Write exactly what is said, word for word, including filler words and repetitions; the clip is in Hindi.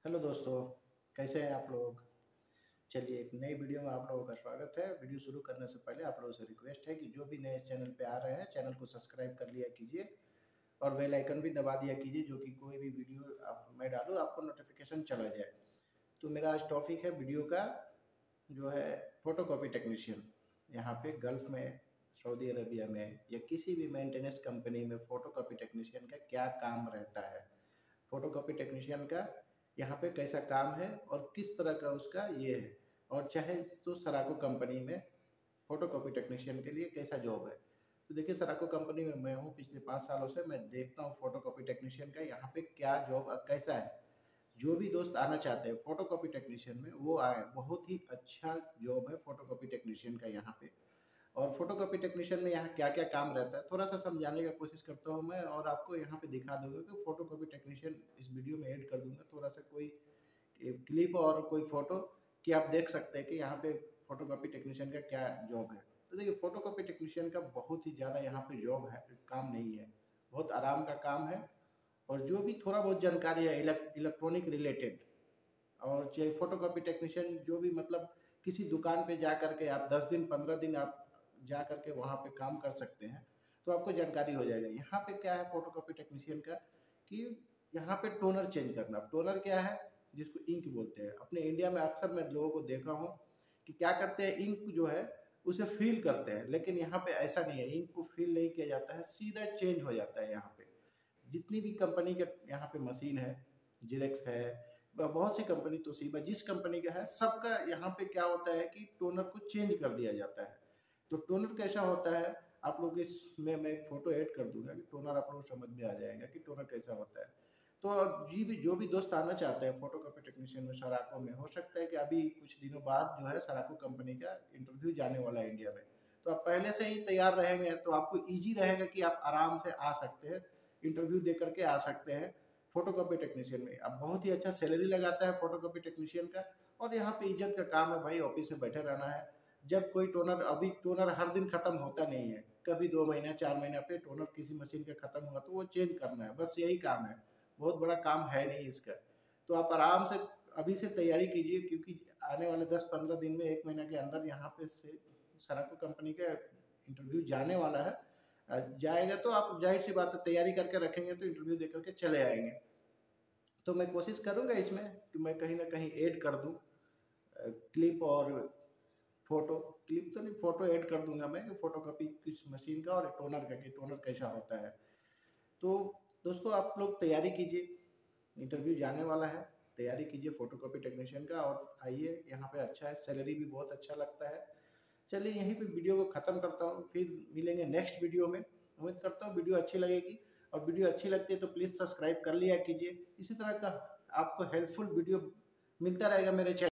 हेलो दोस्तों, कैसे हैं आप लोग। चलिए, एक नई वीडियो में आप लोगों का स्वागत है। वीडियो शुरू करने से पहले आप लोगों से रिक्वेस्ट है कि जो भी नए चैनल पे आ रहे हैं, चैनल को सब्सक्राइब कर लिया कीजिए और बेल आइकन भी दबा दिया कीजिए, जो कि कोई भी वीडियो आप मैं डालूँ आपको नोटिफिकेशन चला जाए। तो मेरा आज टॉपिक है वीडियो का, जो है फोटोकॉपी टेक्नीशियन। यहाँ पे गल्फ में, सऊदी अरबिया में या किसी भी मेंटेनेंस कंपनी में फ़ोटोकॉपी टेक्नीशियन का क्या काम रहता है, फ़ोटोकॉपी टेक्नीशियन का यहाँ पे कैसा काम है और किस तरह का उसका ये है, और चाहे तो सराको कंपनी में फ़ोटोकॉपी टेक्नीशियन के लिए कैसा जॉब है। तो देखिए, सराको कंपनी में मैं हूँ, पिछले पाँच सालों से मैं देखता हूँ फ़ोटोकॉपी टेक्नीशियन का यहाँ पे क्या जॉब कैसा है। जो भी दोस्त आना चाहते हैं फ़ोटोकॉपी टेक्नीशियन में, वो आए। बहुत ही अच्छा जॉब है फ़ोटोकॉपी टेक्नीशियन का यहाँ पे। और फोटोकॉपी टेक्नीशियन में यहाँ क्या-क्या काम रहता है, थोड़ा-सा समझाने का कोशिश करता हूँ मैं, और आपको यहाँ पे दिखा दूँगा कि फोटोकॉपी टेक्नीशियन इस वीडियो में ऐड कर दूँगा थोड़ा-सा कोई ए, क्लिप और कोई फ़ोटो, कि आप देख सकते हैं कि यहाँ पे फोटोकॉपी टेक्नीशियन का क्या जॉब है। तो देखिए, फोटोकॉपी टेक्नीशियन का बहुत ही ज़्यादा यहाँ पे जॉब है, काम नहीं है, बहुत आराम का काम है। और जो भी थोड़ा बहुत जानकारी है इलेक इलेक्ट्रॉनिक रिलेटेड, और चाहे फोटोकॉपी टेक्नीशियन जो भी मतलब किसी दुकान पे जा कर के आप दस दिन पंद्रह दिन आप जा कर के वहाँ पे काम कर सकते हैं, तो आपको जानकारी हो जाएगा। यहाँ पे क्या है फोटोकॉपी टेक्नीशियन का, कि यहाँ पे टोनर चेंज करना। टोनर क्या है, जिसको इंक बोलते हैं। अपने इंडिया में अक्सर मैं लोगों को देखा हूँ कि क्या करते हैं, इंक जो है उसे फिल करते हैं, लेकिन यहाँ पे ऐसा नहीं है। इंक को फिल नहीं किया जाता है, सीधा चेंज हो जाता है। यहाँ पे जितनी भी कंपनी के यहाँ पे मशीन है, जिरेक्स है, ब- बहुत सी कंपनी, तोशिबा, जिस कंपनी का है, सबका यहाँ पे क्या होता है कि टोनर को चेंज कर दिया जाता है। तो टोनर कैसा होता है, आप लोग इसमें मैं एक फोटो ऐड कर दूंगा कि टोनर आप लोग समझ में आ जाएगा कि टोनर कैसा होता है। तो जी भी जो भी दोस्त आना चाहते हैं फोटोकॉपी टेक्नीशियन में सराको में, हो सकता है कि अभी कुछ दिनों बाद जो है सराको कंपनी का इंटरव्यू जाने वाला है इंडिया में। तो आप पहले से ही तैयार रहेंगे तो आपको ईजी रहेगा कि आप आराम से आ सकते हैं, इंटरव्यू दे करके आ सकते हैं फोटोकॉपी टेक्नीशियन में। अब बहुत ही अच्छा सैलरी लगाता है फोटोकॉपी टेक्नीशियन का। और यहाँ पे इज्जत का काम है भाई, ऑफिस में बैठे रहना है। जब कोई टोनर, अभी टोनर हर दिन खत्म होता नहीं है, कभी दो महीने चार महीने पे टोनर किसी मशीन का खत्म हुआ तो वो चेंज करना है, बस यही काम है। बहुत बड़ा काम है नहीं इसका। तो आप आराम से अभी से तैयारी कीजिए, क्योंकि आने वाले दस पंद्रह दिन में, एक महीने के अंदर यहाँ पे से सराको कंपनी का इंटरव्यू जाने वाला है। अ, जाएगा तो आप जाहिर सी बात है तैयारी करके रखेंगे तो इंटरव्यू दे करके चले आएंगे। तो मैं कोशिश करूंगा इसमें कि मैं कहीं ना कहीं ऐड कर दूं क्लिप और फोटो। क्लिप तो नहीं, फोटो ऐड कर दूंगा मैं कि फोटोकॉपी किस मशीन का और टोनर का, कि टोनर कैसा होता है। तो दोस्तों, आप लोग तैयारी कीजिए, इंटरव्यू जाने वाला है, तैयारी कीजिए फोटोकॉपी टेक्नीशियन का, और आइए। यहाँ पे अच्छा है, सैलरी भी बहुत अच्छा लगता है। चलिए, यहीं पे वीडियो को ख़त्म करता हूँ, फिर मिलेंगे नेक्स्ट वीडियो में। उम्मीद करता हूँ वीडियो अच्छी लगेगी, और वीडियो अच्छी लगती है तो प्लीज़ सब्सक्राइब कर लिया कीजिए। इसी तरह का आपको हेल्पफुल वीडियो मिलता रहेगा मेरे चैनल।